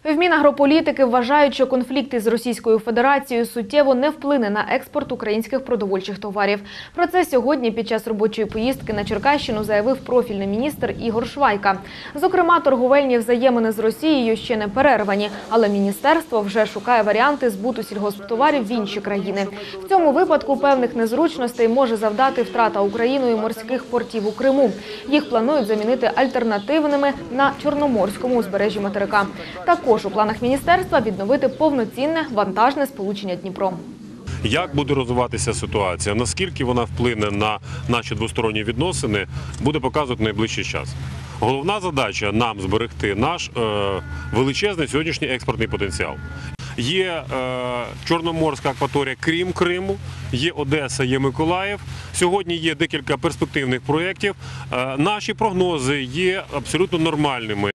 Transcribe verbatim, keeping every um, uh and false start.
В Мінагрополітики вважають, що конфлікт із Російською Федерацією суттєво не вплине на експорт українських продовольчих товарів. Про це сьогодні під час робочої поїздки на Черкащину заявив профільний міністр Ігор Швайка. Зокрема, торговельні взаємини з Росією ще не перервані, але міністерство вже шукає варіанти збуту сільгосптоварів в інші країни. В цьому випадку певних незручностей може завдати втрата Україною морських портів у Криму. Їх планують замінити альтернативними на Чорноморському узбережжі материка. Також у планах міністерства відновити повноцінне вантажне сполучення Дніпром. Як буде розвиватися ситуація, наскільки вона вплине на наші двосторонні відносини, буде показувати найближчий час. Головна задача – нам зберегти наш е, величезний сьогоднішній експортний потенціал. Є е, Чорноморська акваторія, крім Криму, є Одеса, є Миколаїв. Сьогодні є декілька перспективних проєктів. Е, наші прогнози є абсолютно нормальними.